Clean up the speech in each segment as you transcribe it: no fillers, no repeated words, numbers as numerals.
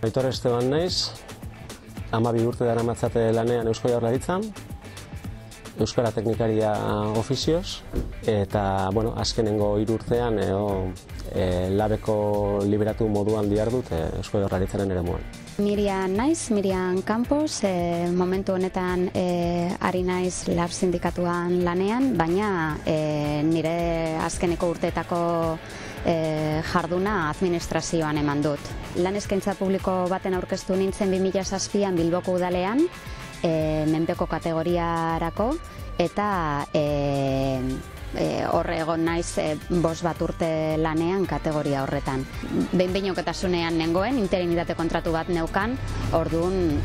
Aitor Esteban naiz, 12 urte daramatzate lanean Eusko Jaurlaritzan, euskara teknikaria ofizioz, eta azkenengo 3 urtean labeko liberatu moduan dihardut Eusko Jaurlaritzaren eremuan. Miriam naiz, Miriam Campos, momentu honetan ari naiz lab sindikatuan lanean, baina nire azkeneko urteetako jarduna administrazioan eman dut. Lan eskaintza publiko baten aurkeztu nintzen 2007an Bilboko udalean, menpeko kategoriarako, eta horre egon naiz 5 urte lanean kategoria horretan. Behin-behinokotasunean nengoen, interinitate kontratu bat neukan, orduan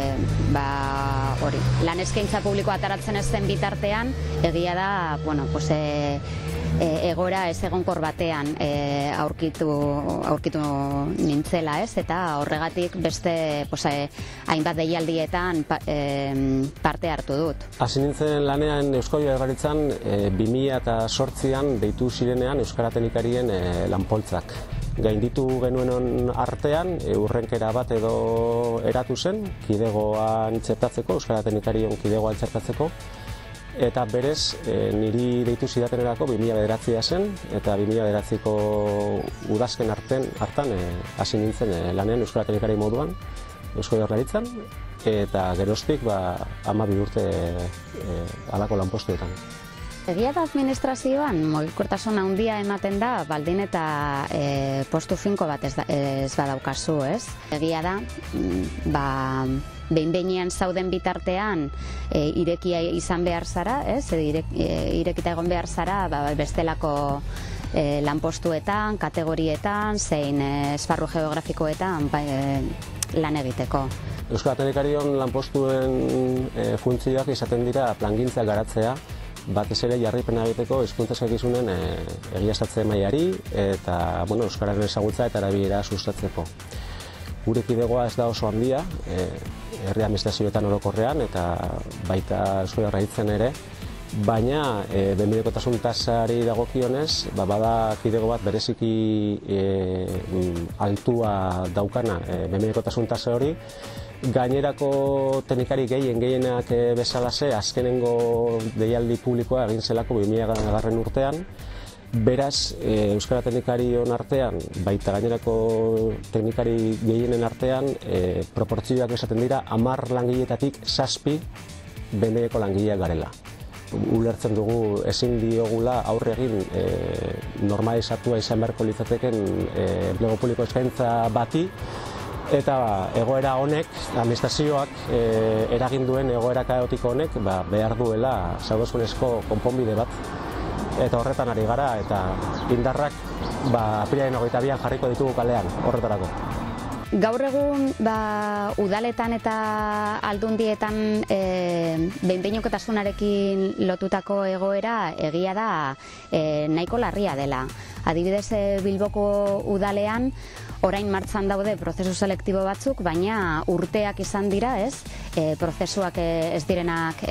lan eskaintza publikoa ataratzen ez zen bitartean, egia da, egoera ez egonkor batean aurkitu nintzela, eta horregatik beste hainbat deialdietan parte hartu dut. Hasi nintzen lanean Eusko Jaurlaritzan 2008an deitu zirenean euskara teknikarien lanpoltzak. Gainditu genuen artean, urrenkera bat edo eratu zen, kidegoan txertatzeko, euskara teknikarion kidegoan txertatzeko, eta berez niri deitu zidatenerako 2009a zen, eta 2009ko udazken hartan hasi nintzen lanean euskara teknikari moduan Eusko Jaurlaritzan, eta geroztik 12 urte halako lanpostuetan. Egia da administrazioan mugikortasun handia ematen da, baldin eta postu finko bat ez badaukazu, ez? Egia da, behin-behinean zauden bitartean irekia izan behar zara, ez? Irekita egon behar zara bestelako lanpostuetan, kategorietan, zein esparru geografikoetan lan egiteko. Euskara teknikarion lanpostuen funtzioak izaten dira plangintza garatzea, batez ere jarraipena egiteko hizkuntza eskakizunen egiaztatze mailari eta euskararen ezagutza eta erabilera sustatzeko. Gure kidegoa ez da oso handia, herri administrazioetan orokorrean eta baita Eusko Jaurlaritzan ere, baina behin-behinekotasun tasari dagokionez, bada kidego bat bereziki altua daukana behin-behinekotasun tasa hori. Gainerako teknikari gehienak bezalaxe azkenengo deialdi publikoa egin zelako 2000 urtean. Beraz, euskara teknikarion artean, baita gainerako teknikari gehienen artean, proportzioak esaten dira 10 langileetatik 7 behin-behineko langileak garela. Ulertzen dugu ezin diogula aurre egin normalizatua izan beharko litzateken enplegu publiko eskaintza bati, eta egoera honek, administrazioak eragin duen egoera kaotiko honek behar duela salbuespenezko konponbide bat. Eta horretan ari gara, eta indarrak apirilaren 22an jarriko ditugu kalean horretarako. Gaur egun udaletan eta aldundietan behin-behinekotasunarekin lotutako egoera egia da nahiko larria dela. Adibidez, Bilboko udalean orain martxan daude prozesu selektibo batzuk, baina urteak izan dira, prozesuak ez direnak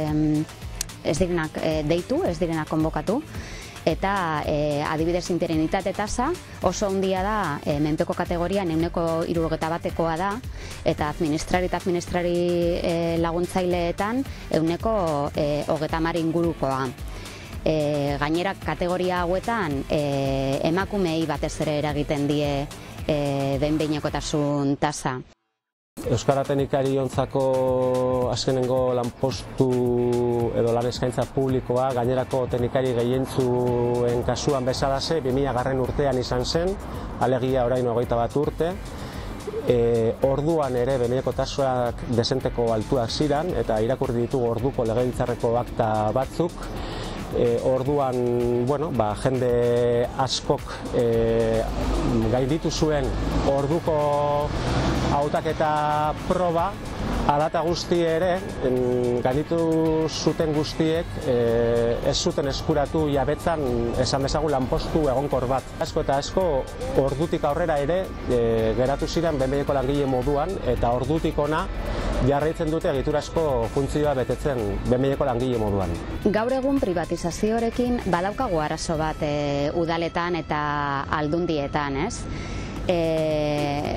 deitu, ez direnak konbokatu. Eta adibidez interinitate tasa oso handia da, menpeko kategorian 71%koa da, eta administrari laguntzaileetan 30% ingurukoa. Gainera kategoria hauetan emakumeei batez ere eragiten die behin-behinekotasun tasa. Euskara teknikariontzako azkenengo lanpostu edo lan eskaintza publikoa gainerako teknikari gehientzuen kasuan bezalaxe 2000 urtean izan zen, alegia orain 21 urte. Orduan ere behin-behinekotasunak desenteko altuak ziren, eta irakurri ditugu orduko legebiltzarreko akta batzuk. Orduan, jende askok gainditu zuen orduko hautaketa proba, Alata guzti ere, gainditu zuten guztiek ez zuten eskuratu jabetzan esan bezagun lanpostu egonkor bat. Asko eta asko ordutik aurrera ere geratu ziren behin-behineko langile moduan, eta ordutik ona jarraitzen dute egiturazko funtzioa betetzen behin-behineko langile moduan. Gaur egun privatizazioarekin badaukagu arazo bat udaletan eta aldundietan, ez?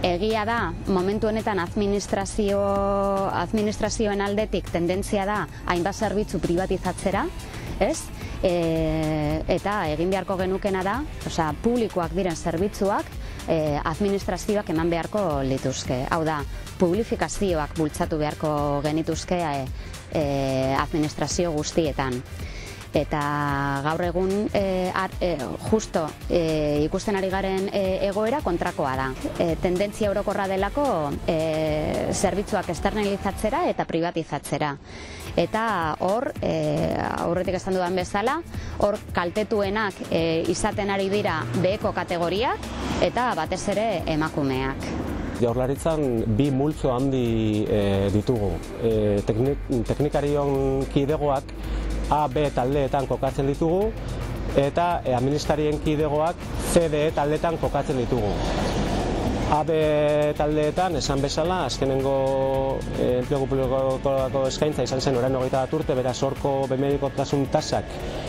egia da, momentu honetan administrazioen aldetik tendentzia da hainbat zerbitzu privatizatzera, ez? Eta egin beharko genukena da, publikoak diren zerbitzuak administrazioak eman beharko lituzke. Hau da, publifikazioak bultzatu beharko genituzke administrazio guztietan. Eta gaur egun justo ikusten ari garen egoera kontrakoa da. Tendentzia orokorra delako zerbitzuak externalizatzera eta privatizatzera. Eta hor, aurretik esan dudan bezala, hor kaltetuenak izaten ari dira beheko kategoriak eta batez ere emakumeak. Jaurlaritzan bi multzo handi ditugu. Teknikarion kidegoak A, B taldeetan kokatzen ditugu eta administrarien kidegoak C, D taldeetan kokatzen ditugu. A, B taldeetan, esan bezala, azkenengo enplegu publikoko eskaintza izan zen orain 21 urte, beraz horko behin-behinekotasun tasak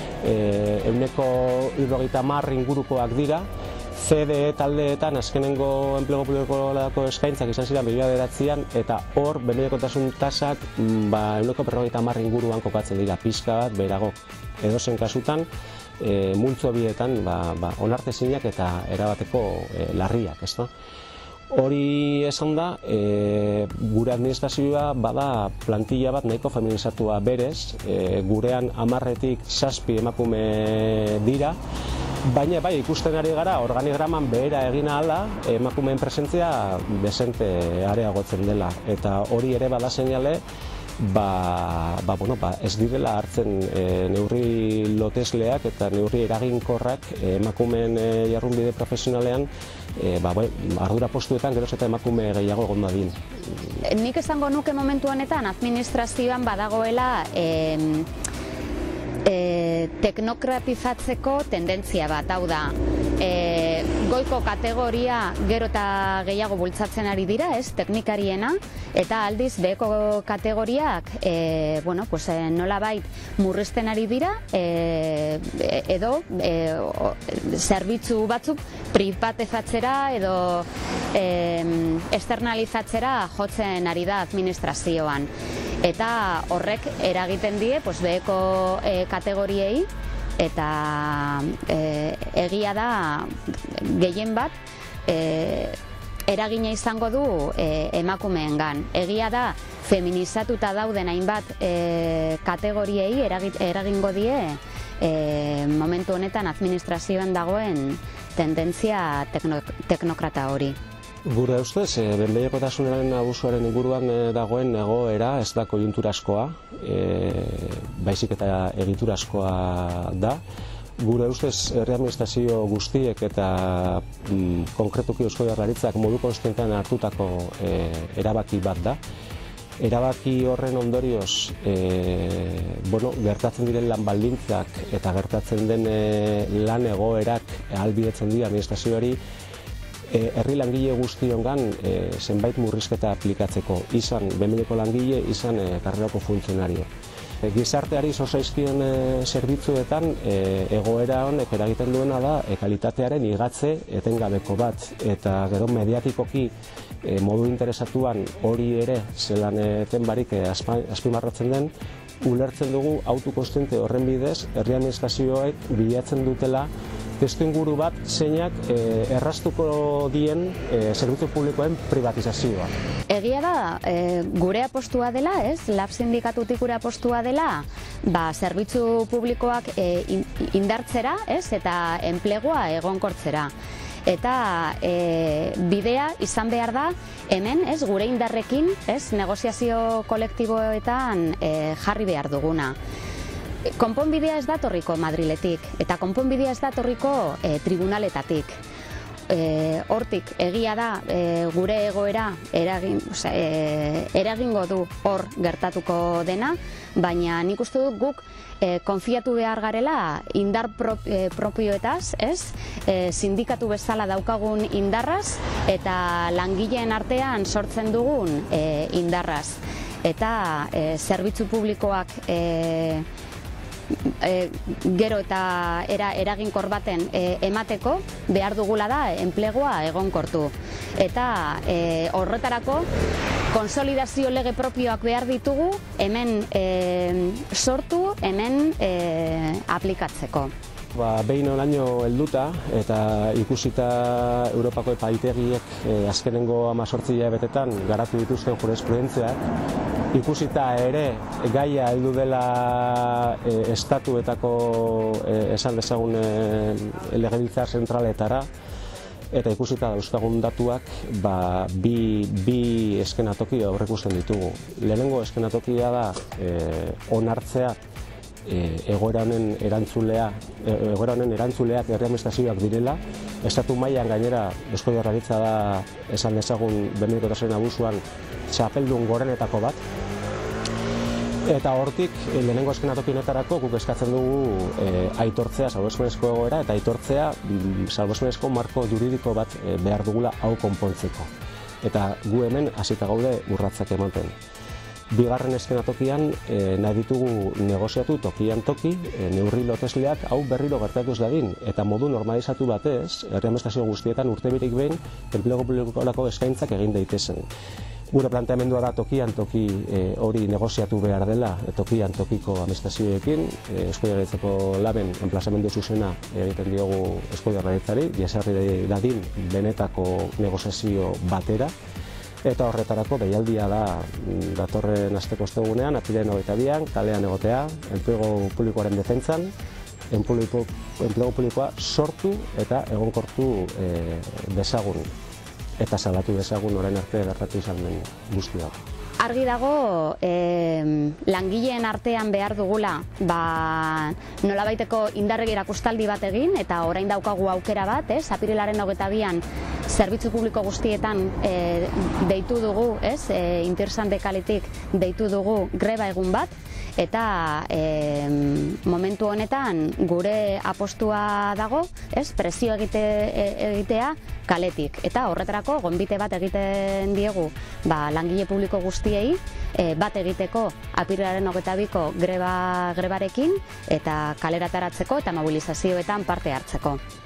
170 ingurukoak dira. CDE taldeetan azkenengo enplegu publikoko eskaintzak izan ziren 2009an eta hor behin-behinekotasun tasak 150 inguruan kokatzen dira, pixka bat beherago. Edozen kasutan, multzo bietan onartezinak eta erabateko larriak. Hori esan da, gure administrazioa bada plantilla bat nahiko feminizatua berez, gurean 10-tik 7 emakume dira, baina bai ikusten ari gara organigraman behera egin ahala emakumeen presentzia desente areagotzen dela, eta hori ere bada seinale ez direla hartzen neurri lotesleak eta neurri eraginkorrak emakumeen jardunbide profesionalean ardura postuetan geroz eta emakume gehiago egon dadin. Nik esango nuke momentu honetan administrazioan badagoela teknokratizatzeko tendentzia bat, hau da, goiko kategoria gero eta gehiago bultzatzen ari dira, teknikariena, eta aldiz beheko kategoriak nolabait murrizten ari dira, edo zerbitzu batzuk privatizatzera edo externalizatzera jotzen ari da administrazioan. Eta horrek eragiten die beheko kategoriei, eta egia da gehien bat eragina izango du emakumeengan. Egia da feminizatuta dauden hainbat kategoriei eragingo die momentu honetan administrazioan dagoen tendentzia teknokrata hori. Gure ustez, behin-behinekotasunaren abusuaren inguruan dagoen egoera ez da koiunturazkoa, baizik eta egiturazkoa da. Gure ustez, herri administrazio guztiek eta konkretuki Eusko Jaurlaritzak modu konstantean hartutako erabaki bat da. Erabaki horren ondorioz, gertatzen diren lan baldintzak eta gertatzen den lan egoerak ahalbidetzen dira administrazioari herri langile guztiongan zenbait murrizketa aplikatzeko, izan behin-behineko langile, izan karrerako funtzionario. Gizarteari zaizkion zerbitzuetan egoera honek eragiten duena da kalitatearen igatze etengabeko bat, eta gero mediatikoki modu interesatuan hori ere zelan eten barik azpimarratzen den, ulertzen dugu autokonstiente horren bidez herri administrazioek bilatzen dutela testuinguru bat zeinak erraztuko dien zerbitzu publikoen privatizazioa. Egia da, gure apostua dela, LAB sindikatutik gure apostua dela, zerbitzu publikoak indartzera eta enplegua egonkortzera. Eta bidea izan behar da hemen gure indarrekin negoziazio kolektiboetan jarri behar duguna. Konponbidea ez datorriko Madriletik, eta konponbidea ez datorriko tribunaletatik. Hortik egia da gure egoera eragingo du hor gertatuko dena, baina nik uste dut guk konfiatu behar garela indar propioetaz, sindikatu bezala daukagun indarraz eta langileen artean sortzen dugun indarraz. Eta zerbitzu publikoak gero eta eraginkor baten emateko behar dugula da enplegua egonkortu. eta horretarako konsolidazio lege propioak behar ditugu hemen sortu, hemen aplikatzeko. Behin oraino helduta eta ikusita Europako epaitegiek azkenengo 18 hilabetetan garatu dituzten jurisprudentziak, ikusita ere gaia heldu dela estatuetako esan dezagun legebiltzar zentraletara, eta ikusita dauzkagun datuak bi eskenatoki aurreikusten ditugu. Lehenengo eskenatokia da onartzea egoera honen erantzuleak herri administrazioak direla. Estatu mailan gainera Eusko Jaurlaritza da esan dezagun behin-behinekotasunaren abusuan txapeldun gorenetako bat. Eta hortik, lehenengo eskenatoki honetarako guk eskatzen dugu aitortzea salbuespenezko egoera eta aitortzea salbuespenezko marko juridiko bat behar dugula hau konpontzeko. Eta gu hemen hasita gaude urratsak ematen. Bigarren eskenatokian nahi ditugu negoziatu tokian toki, neurri lotesleak hau berriro gertatuz dadin, eta modu normalizatu batez, herri administrazio guztietan urtebetik behin enplegu publikorako eskaintzak egin daitezen. Gure planteamendua da tokian toki hori negoziatu behar dela, tokian tokiko administrazioekin, Eusko Jaurlaritzako laben enplazamendu zuzena egiten diogu Eusko Jaurlaritzari, jesarri dadin benetako negoziazio batera. Eta horretarako deialdia da datorren asteko ostegunean, apirilaren 22an, kalean egotea, enplegu publikoaren defentsan, enplegu publikoa sortu eta egonkortu dezagun, eta salatu dezagun orain arte gertatu izan den guztia. Argi dago langileen artean behar dugula nolabaiteko indarregi erakustaldi bat egin, eta orain daukagu aukera bat, apirilaren 22an zerbitzu publiko guztietan deitu dugu, intersindikaletik deitu dugu greba egun bat, eta momentu honetan gure apostua dago, presio egitea kaletik. Eta horretarako gonbite bat egiten diegu langile publiko guztiei bat egiteko apirilaren 22ko grebarekin eta kalerataratzeko eta mobilizazioetan parte hartzeko.